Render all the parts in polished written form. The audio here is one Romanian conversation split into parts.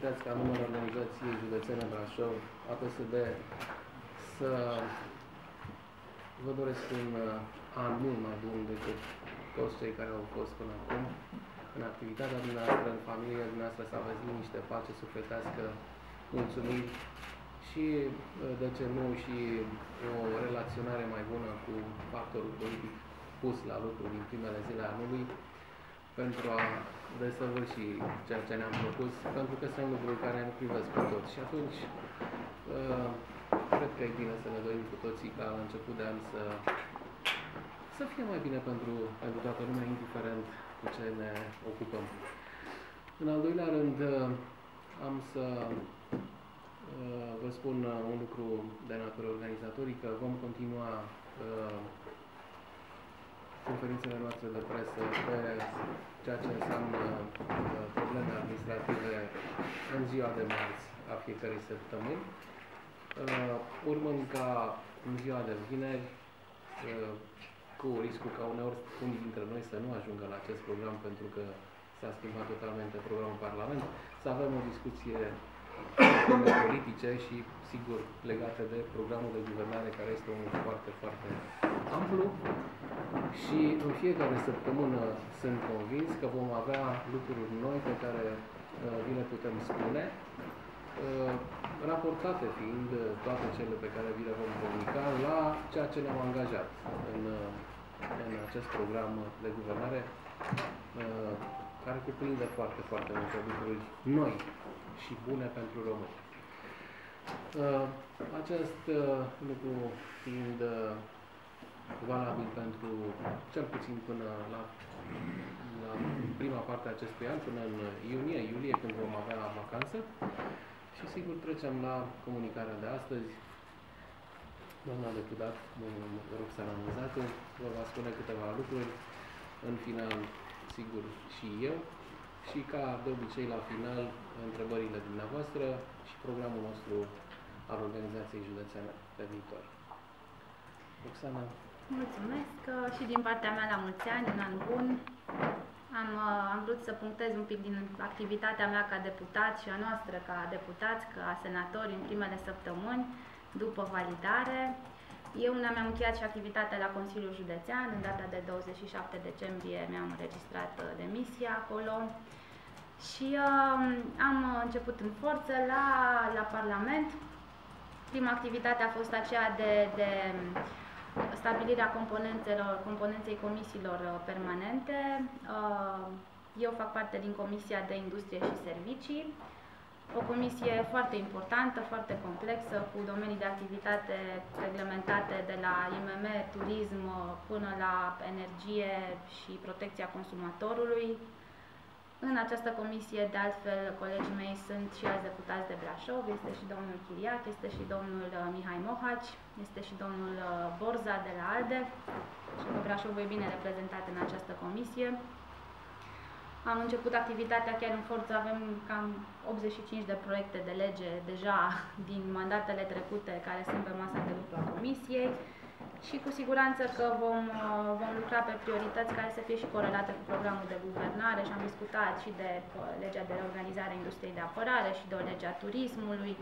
permiteți ca numele Organizației Județene Brașov, APSB, să vă doresc un an mult mai bun decât toți cei care au fost până acum în activitatea dumneavoastră, în familia dumneavoastră, să aveți liniște, pace sufletească, mulțumiri și, de ce nu, și o relaționare mai bună cu factorul politic pus la lucru din primele zile anului pentru a desăvârși ceea ce ne-am propus, pentru că sunt lucruri care ne privesc pe toți. Și atunci, cred că e bine să ne dorim cu toții ca la început de an să fie mai bine pentru toată lumea, indiferent cu ce ne ocupăm. În al doilea rând, am să vă spun un lucru de natură organizatorică. Vom continua conferințele noastre de presă pe ceea ce înseamnă probleme administrative în ziua de marți a fiecărei săptămâni, urmând ca în ziua de vineri, cu riscul ca uneori unii dintre noi să nu ajungă la acest program pentru că s-a schimbat totalmente programul Parlament, să avem o discuție politice și, sigur, legate de programul de guvernare, care este unul foarte, foarte amplu. Și în fiecare săptămână sunt convins că vom avea lucruri noi pe care vi le putem spune, raportate fiind toate cele pe care vi le vom comunica la ceea ce ne-am angajat în acest program de guvernare, care cuprinde foarte, foarte multe lucruri noi și bune pentru români. Acest lucru fiind valabil pentru cel puțin până la prima parte a acestui an, până în iulie, când vom avea vacanță. Și sigur trecem la comunicarea de astăzi. Doamna deputat, Roxana Muzatu, vă va spune câteva lucruri. În final, sigur, și eu. Și ca de obicei, la final, întrebările dumneavoastră și programul nostru al Organizației Județene pe viitor. Roxana. Mulțumesc și din partea mea la mulți ani, un an bun. Am vrut să punctez un pic din activitatea mea ca deputat și a noastră ca deputați, ca senatori în primele săptămâni după validare. Eu mi-am încheiat și activitatea la Consiliul Județean. În data de 27 decembrie mi-am înregistrat demisia acolo și am început în forță la Parlament. Prima activitate a fost aceea de stabilirea componenței comisiilor permanente. Eu fac parte din Comisia de Industrie și Servicii, o comisie foarte importantă, foarte complexă, cu domenii de activitate reglementate de la IMM, turism, până la energie și protecția consumatorului. În această comisie, de altfel, colegii mei sunt și alți deputați de Brașov, este și domnul Chiriac, este și domnul Mihai Mohaci, este și domnul Borza de la ALDE, și că Brașov e bine reprezentat în această comisie. Am început activitatea chiar în forță, avem cam 85 de proiecte de lege deja din mandatele trecute care sunt pe masa de lucru a comisiei. Și cu siguranță că vom lucra pe priorități care să fie și corelate cu programul de guvernare și am discutat și de legea de reorganizare a industriei de apărare și de o legea turismului.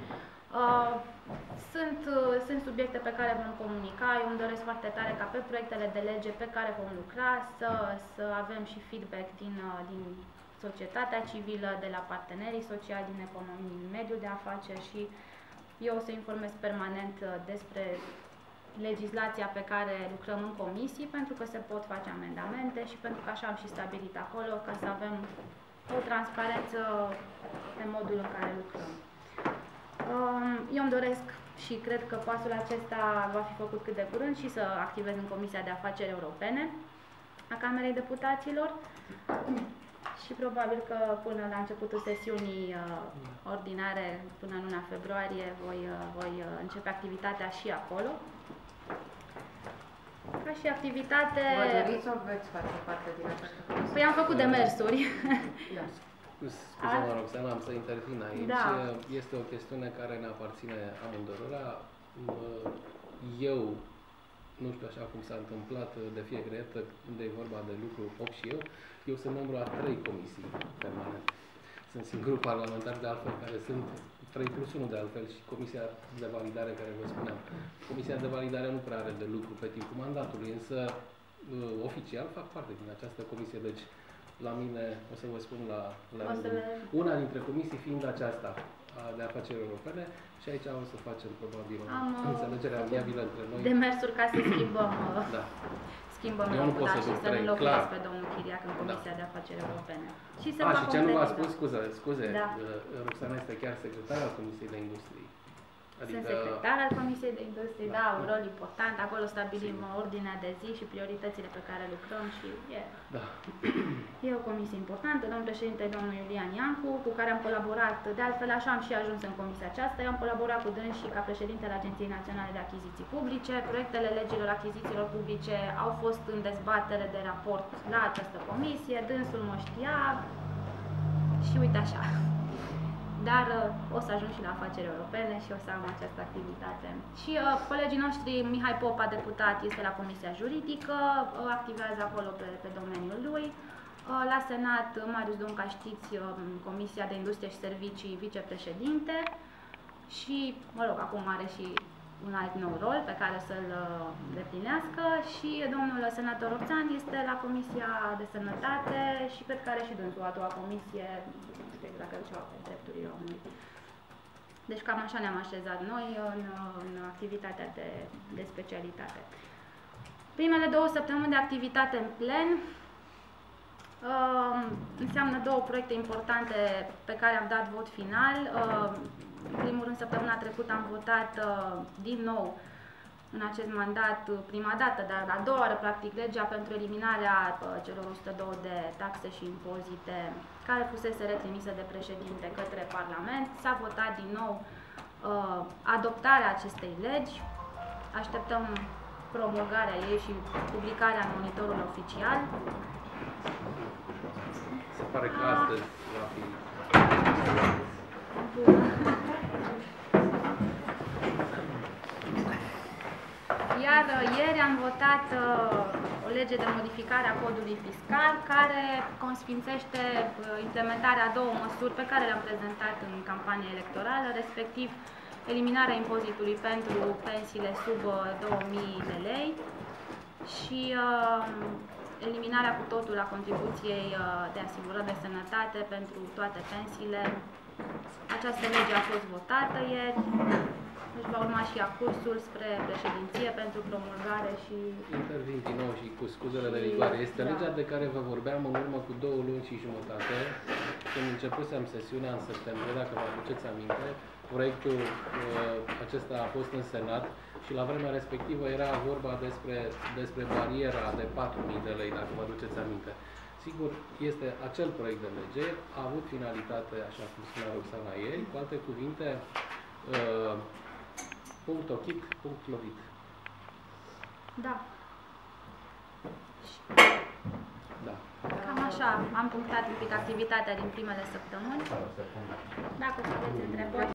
Sunt subiecte pe care vom comunica. Eu îmi doresc foarte tare ca pe proiectele de lege pe care vom lucra să avem și feedback din societatea civilă, de la partenerii sociali, din economie, din mediul de afaceri și eu o să informez permanent despre legislația pe care lucrăm în comisii, pentru că se pot face amendamente și pentru că așa am și stabilit acolo, ca să avem o transparență pe modul în care lucrăm. Eu îmi doresc și cred că pasul acesta va fi făcut cât de curând și să activez în Comisia de Afaceri Europene a Camerei Deputaților și probabil că până la începutul sesiunii ordinare, până în luna februarie, voi începe activitatea și acolo. Ca și activitate... Vă doriți sau veți face parte din această comisie? Păi am făcut demersuri. Da. Scuze-mă, Roxana, am să intervin aici. Da. Este o chestiune care ne aparține amândurora. Eu, nu știu așa cum s-a întâmplat de fiecare dată când e vorba de lucru 8 și eu sunt membru a 3 comisii permanente. Sunt singurul parlamentar de altfel care sunt 3+1 de altfel și Comisia de Validare care vă spuneam. Comisia de Validare nu prea are de lucru pe timpul mandatului, însă oficial fac parte din această comisie, deci la mine, o să vă spun la una dintre comisii fiind aceasta de afaceri europene și aici o să facem probabil o înțelegere amiabilă între noi. Demersuri ca să schimbăm, schimbăm locul și să nu locuiesc pe domnul Chiriac în Comisia de Afaceri Europene. Și să și ce nu v-a spus, scuze, da. Roxana este chiar secretar al Comisiei de Industrie. Sunt secretar al Comisiei de Industrie, da, un rol important. Acolo stabilim ordinea de zi și prioritățile pe care lucrăm și e o comisie importantă. Domnul președinte, domnul Iulian Iancu, cu care am colaborat, de altfel așa am și ajuns în comisia aceasta. Eu am colaborat cu dânsii ca președintele Agenției Naționale de Achiziții Publice. Proiectele legilor achizițiilor publice au fost în dezbatere de raport la această comisie. Dânsul mă știa și uite așa. Dar o să ajung și la afaceri europene și o să am această activitate. Și colegii noștri, Mihai Popa, deputat, este la Comisia Juridică, activează acolo pe domeniul lui. La Senat, Marius Dunca, știți, Comisia de Industrie și Servicii, vicepreședinte. Și, mă rog, acum are și un alt nou rol pe care să-l deplinească. Și domnul senator Oțan este la Comisia de Sănătate și cred că are și dânsul a doua comisie, dacă ceva pe drepturile omului. Deci cam așa ne-am așezat noi în activitatea de specialitate. Primele 2 săptămâni de activitate în plen înseamnă 2 proiecte importante pe care am dat vot final. În primul rând, săptămâna trecută am votat din nou în acest mandat, prima dată, dar a doua oară, practic, legea pentru eliminarea celor 102 de taxe și impozite care fusese retrimisă de președinte către Parlament. S-a votat din nou adoptarea acestei legi. Așteptăm promulgarea ei și publicarea în monitorul oficial. Se pare că astăzi va fi. Iar ieri am votat o lege de modificare a codului fiscal care consfințește implementarea a 2 măsuri pe care le-am prezentat în campania electorală, respectiv eliminarea impozitului pentru pensiile sub 2000 de lei și eliminarea cu totul a contribuției de asigurări de sănătate pentru toate pensiile. Această lege a fost votată ieri. Deci va urma și cursul spre președinție pentru promulgare și... Intervin din nou și cu scuzele de rigoare. Este legea de care vă vorbeam în urmă cu 2 luni și jumătate, când începusem sesiunea în septembrie, dacă vă aduceți aminte. Proiectul acesta a fost în Senat și la vremea respectivă era vorba despre bariera de 4.000 de lei, dacă vă aduceți aminte. Sigur, este acel proiect de lege, a avut finalitate, așa cum spunea Roxana ieri, cu alte cuvinte, punct ochit, punct lovit. Da. Da. Cam așa am punctat un pic activitatea din primele săptămâni. Dacă aveți întrebări.